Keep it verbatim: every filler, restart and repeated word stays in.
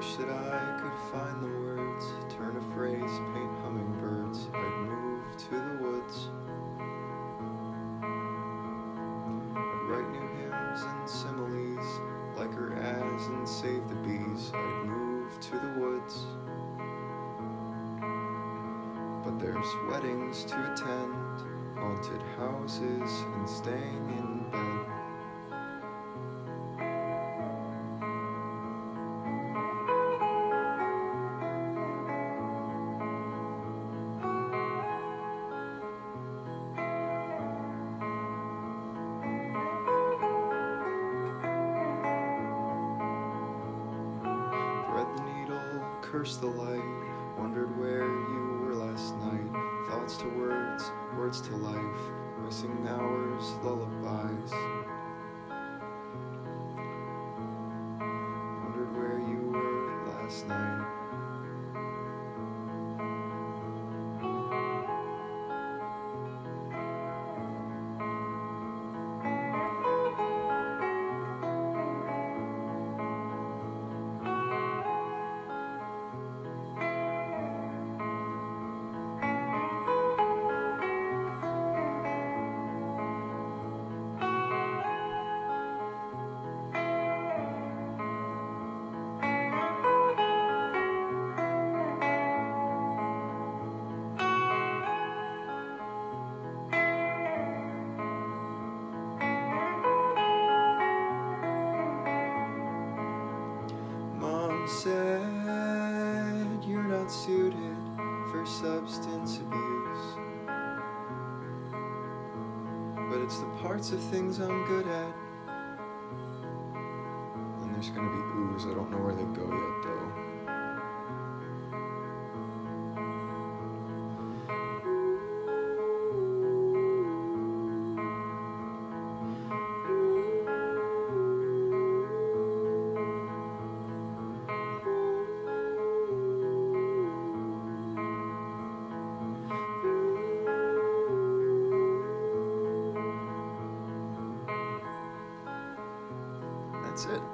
wish that I could find the words, turn a phrase, paint hummingbirds. I'd move to the woods. I'd write new hymns and similes, like her as and save the bees. I'd move to the woods. But there's weddings to attend, haunted houses, and staying in bed. Thread the needle, curse the light, wondered where you were last night. Thoughts to words, words to life, missing hours, lullabies. Wondered where you were last night. Said you're not suited for substance abuse, but it's the parts of things I'm good at. And there's gonna be oohs, I don't know where they go yet though. That's it.